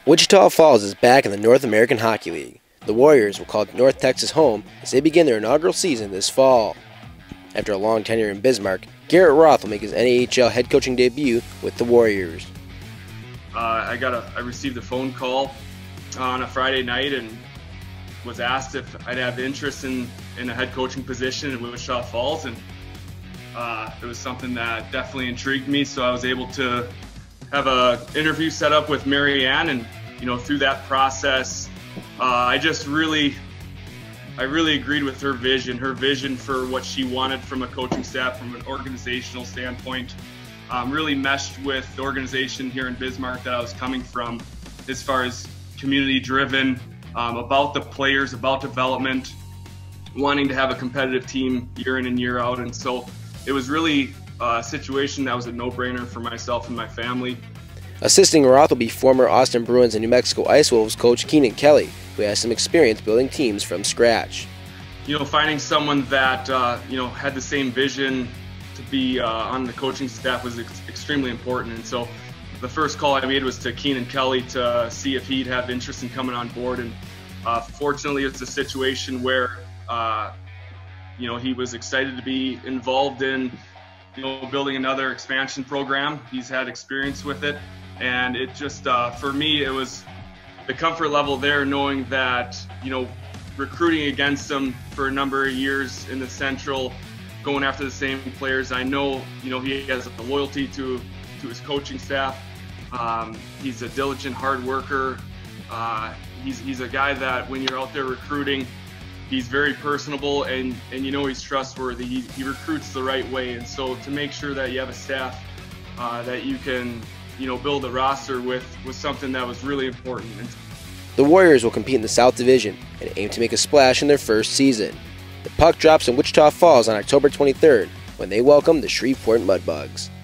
Wichita Falls is back in the North American Hockey League. The Warriors will call North Texas home as they begin their inaugural season this fall. After a long tenure in Bismarck, Garrett Roth will make his NHL head coaching debut with the Warriors. I received a phone call on a Friday night and was asked if I'd have interest in a head coaching position in Wichita Falls, and it was something that definitely intrigued me. So I was able to have an interview set up with Mary Ann, and through that process, I really agreed with her vision for what she wanted from a coaching staff, from an organizational standpoint. Really meshed with the organization here in Bismarck that I was coming from, as far as community driven, about the players, about development, wanting to have a competitive team year in and year out. And so it was really a situation that was a no-brainer for myself and my family. Assisting Roth will be former Austin Bruins and New Mexico Ice Wolves coach Keenan Kelly, who has some experience building teams from scratch. Finding someone that had the same vision to be on the coaching staff was extremely important. And so the first call I made was to Keenan Kelly to see if he'd have interest in coming on board. And fortunately, it's a situation where he was excited to be involved in building another expansion program. He's had experience with it, and it just for me, it was the comfort level there, knowing that recruiting against him for a number of years in the Central, going after the same players. I know he has a loyalty to his coaching staff. He's a diligent hard worker. He's a guy that when you're out there recruiting, he's very personable, and he's trustworthy. He recruits the right way. And so to make sure that you have a staff that you can build a roster with was something that was really important. The Warriors will compete in the South Division and aim to make a splash in their first season. The puck drops in Wichita Falls on October 23rd when they welcome the Shreveport Mudbugs.